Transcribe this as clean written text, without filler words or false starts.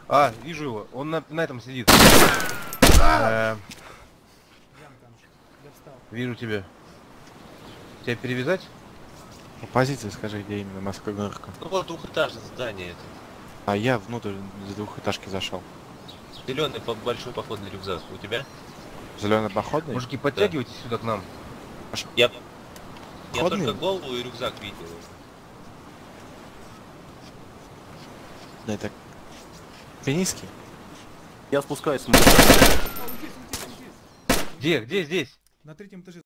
А, вижу его. Он на этом сидит. Вижу тебя. Тебя перевязать? По позиции скажи, где именно Москва горка. Ну вот двухэтажное здание это. А я внутрь за двухэтажки зашел. Зеленый большой походный рюкзак. У тебя? Зеленый походный? Мужики, подтягивайтесь сюда к нам. Я Походный? только голову и рюкзак видел. Да, это Финиский? Я спускаюсь. Где здесь? На третьем этаже